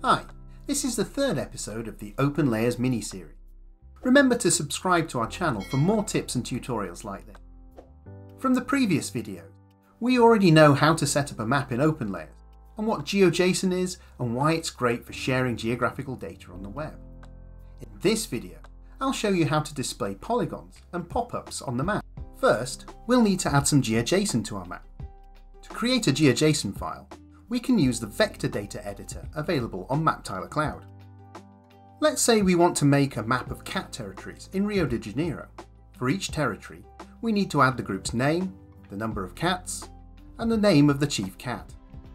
Hi, this is the third episode of the OpenLayers mini-series. Remember to subscribe to our channel for more tips and tutorials like this. From the previous video, we already know how to set up a map in OpenLayers, and what GeoJSON is and why it's great for sharing geographical data on the web. In this video, I'll show you how to display polygons and pop-ups on the map. First, we'll need to add some GeoJSON to our map. To create a GeoJSON file, we can use the vector data editor available on MapTiler Cloud. Let's say we want to make a map of cat territories in Rio de Janeiro. For each territory, we need to add the group's name, the number of cats, and the name of the chief cat.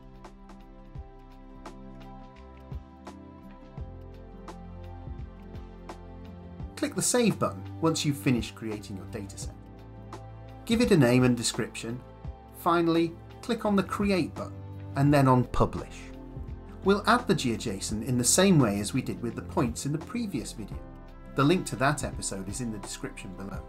Click the Save button once you've finished creating your dataset. Give it a name and description. Finally, click on the Create button and then on Publish. We'll add the GeoJSON in the same way as we did with the points in the previous video. The link to that episode is in the description below.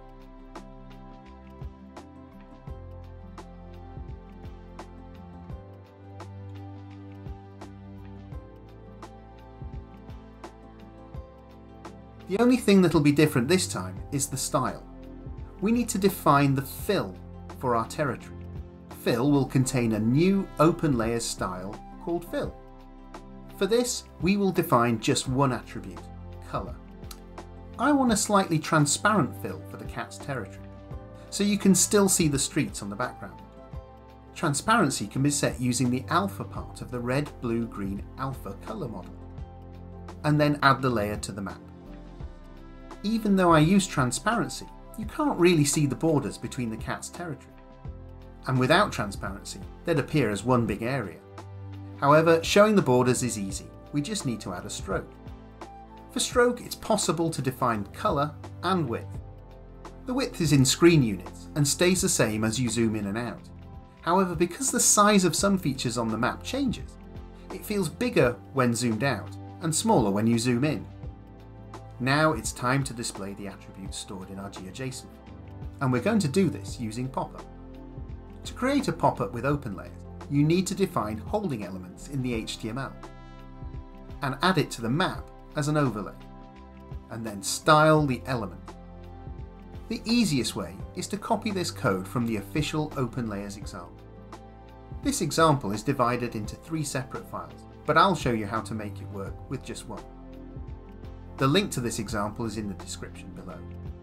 The only thing that'll be different this time is the style. We need to define the fill for our territory. Fill will contain a new OpenLayers style called fill. For this, we will define just one attribute, color. I want a slightly transparent fill for the cat's territory, so you can still see the streets on the background. Transparency can be set using the alpha part of the red, blue, green alpha color model, and then add the layer to the map. Even though I use transparency, you can't really see the borders between the cat's territory. And without transparency, they'd appear as one big area. However, showing the borders is easy, we just need to add a stroke. For stroke, it's possible to define colour and width. The width is in screen units and stays the same as you zoom in and out. However, because the size of some features on the map changes, it feels bigger when zoomed out and smaller when you zoom in. Now it's time to display the attributes stored in our GeoJSON, and we're going to do this using popup. To create a popup with OpenLayers, you need to define holding elements in the HTML and add it to the map as an overlay, and then style the element. The easiest way is to copy this code from the official OpenLayers example. This example is divided into 3 separate files, but I'll show you how to make it work with just one. The link to this example is in the description below.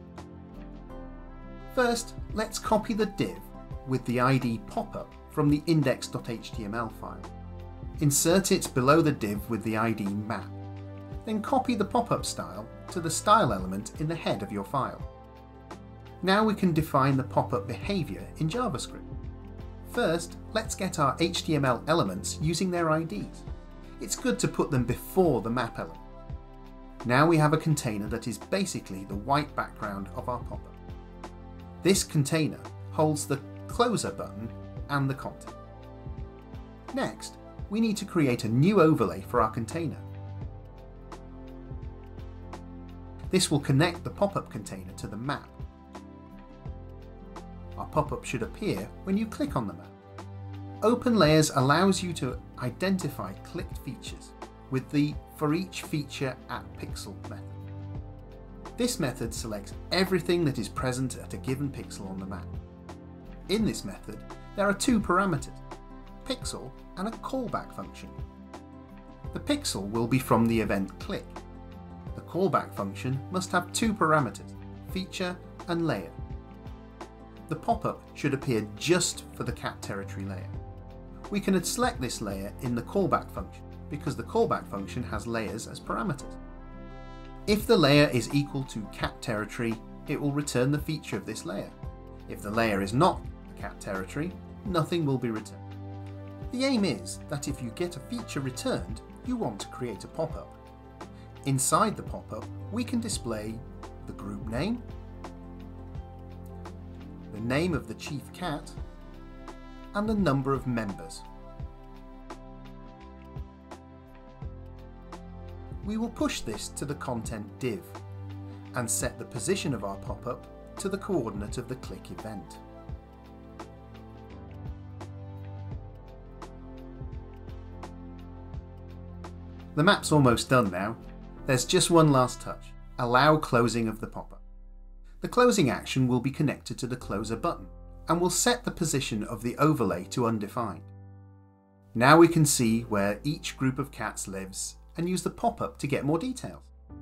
First, let's copy the div with the ID popup from the index.html file. Insert it below the div with the ID map. Then copy the popup style to the style element in the head of your file. Now we can define the popup behavior in JavaScript. First, let's get our HTML elements using their IDs. It's good to put them before the map element. Now we have a container that is basically the white background of our popup. This container holds the closer button and the content. Next, we need to create a new overlay for our container. This will connect the popup container to the map. Our popup should appear when you click on the map. OpenLayers allows you to identify clicked features with the For Each Feature at Pixel method. This method selects everything that is present at a given pixel on the map. In this method, there are 2 parameters, pixel and a callback function. The pixel will be from the event click. The callback function must have 2 parameters, feature and layer. The popup should appear just for the cat territory layer. We can select this layer in the callback function, because the callback function has layers as parameters. If the layer is equal to cat territory, it will return the feature of this layer. If the layer is not a cat territory, nothing will be returned. The aim is that if you get a feature returned, you want to create a popup. Inside the popup, we can display the group name, the name of the chief cat, and the number of members. We will push this to the content div and set the position of our popup to the coordinate of the click event. The map's almost done now. There's just one last touch. Allow closing of the pop-up. The closing action will be connected to the closer button and will set the position of the overlay to undefined. Now we can see where each group of cats lives and use the pop-up to get more details.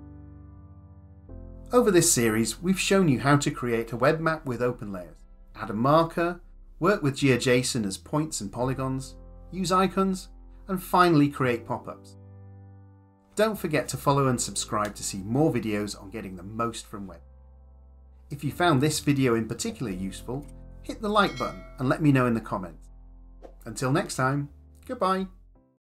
Over this series, we've shown you how to create a web map with OpenLayers, add a marker, work with GeoJSON as points and polygons, use icons, and finally create pop-ups. Don't forget to follow and subscribe to see more videos on getting the most from web. If you found this video in particular useful, hit the like button and let me know in the comments. Until next time, goodbye.